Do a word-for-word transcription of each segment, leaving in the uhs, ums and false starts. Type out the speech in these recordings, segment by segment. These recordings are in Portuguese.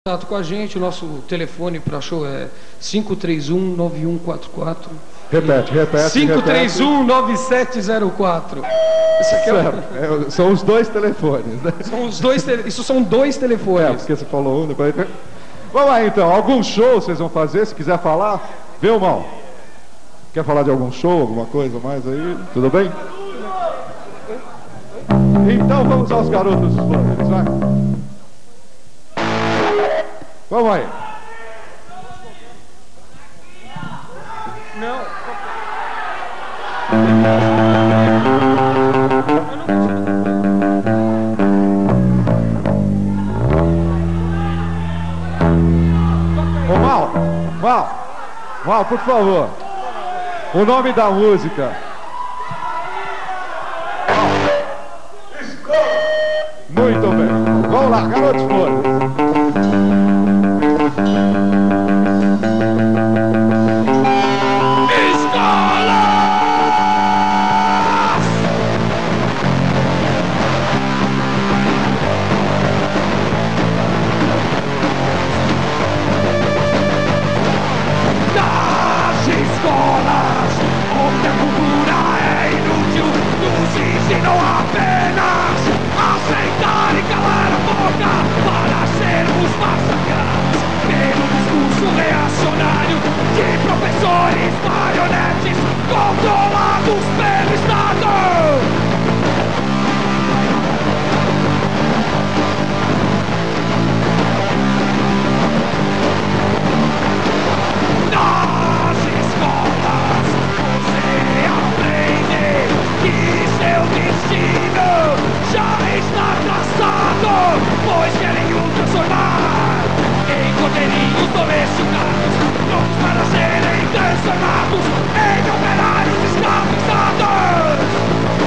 Contato com a gente, o nosso telefone para show é cinco três um, nove um quatro quatro. Repete, repete. cinco três um, nove sete zero quatro. Esse aqui é, o... é, são os dois telefones, né? São os dois te... Isso são dois telefones. É, porque você falou um, depois... Vamos lá então, algum show vocês vão fazer, se quiser falar, viu, irmão? Quer falar de algum show, alguma coisa mais aí? Tudo bem? Então vamos aos garotos dos Flores, vai. Vamos aí. Não. Ô Mal, Mal, Mal, por favor. O nome da música. Muito bem. Vamos lá, garotos Flores. Não apenas aceitar e calar a boca para sermos massacrados pelo discurso reacionário de professores marionetes controlados pelo Estado. Nas escolas você aprende que seu destino já está traçado, pois querem o transformar em cordeirinhos domesticados, prontos para serem transformados em operários escravizados.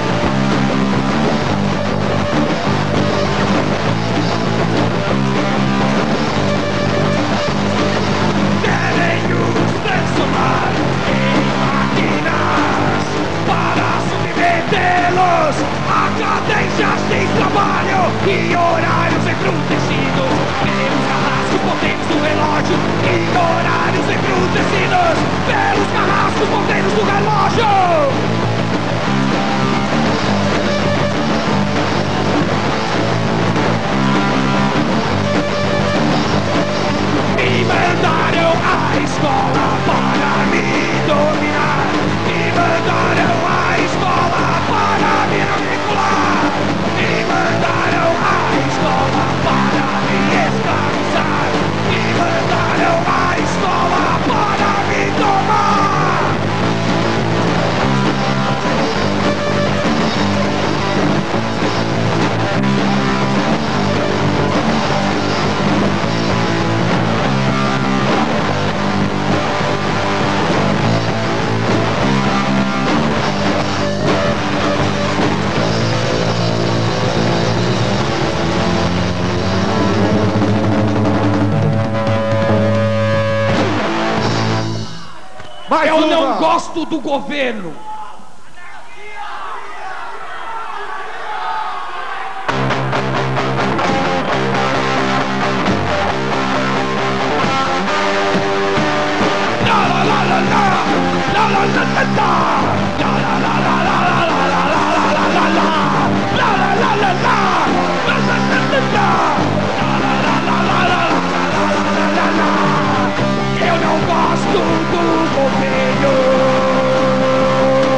Querem os transformar em máquinas para submetê-los a cadências de trabalho e horários embrutecidos pelos carrascos potentes do relógio e horários embrutecidos pelos carrascos potentes do relógio. Me mandaram à escola para me dominar. Me mandaram à escola para me manipular. Me mandaram à escola para me escravizar. Me mandaram à escola para me tomar. Mais Eu uma. não gosto do governo. Eu não gosto do governo.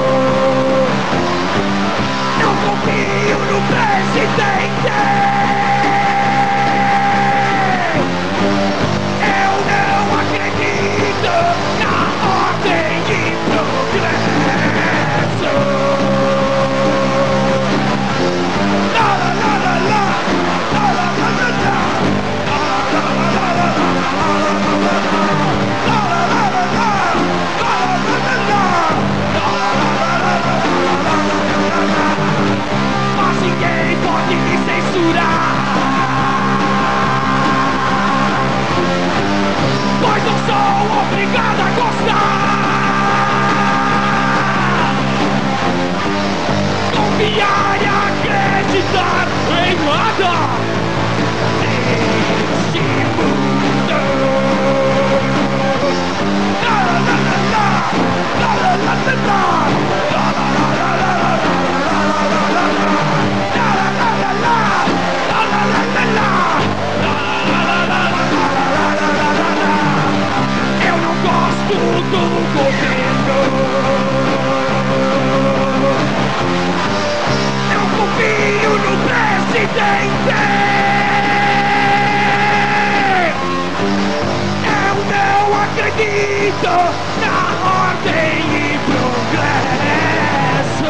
acredito na ordem e progresso.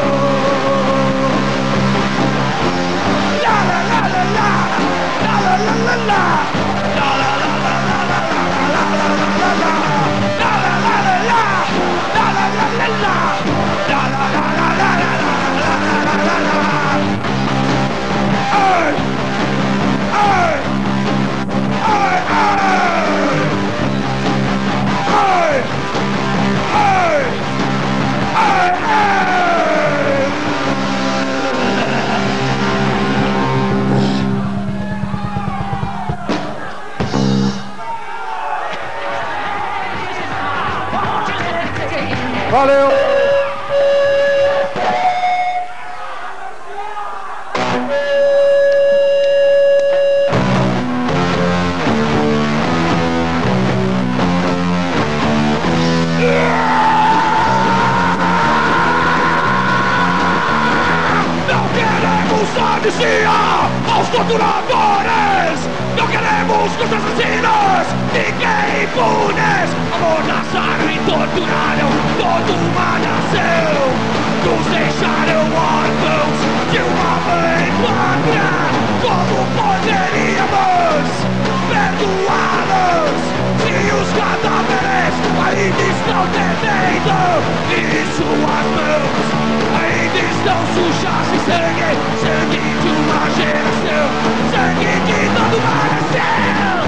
La la la la la, la la la la la, la la la la la la, la la la la la, la la la la la, la la la la la, la la la la la, la la la la. Hey, hey, hey, hey, hey, hey, hey. Valeu! Não queremos amnistia aos torturadores. Não queremos que os assassinos fiquem impunes. Amordaçaram e torturaram toda uma nação. Nos deixaram órfãos de uma mãe pátria. Como poderíamos perdoá-los se os cadáveres ainda estão tremendo e suas mãos ainda estão sujas de sangue? Sangue de uma geração, sangue de toda uma nação.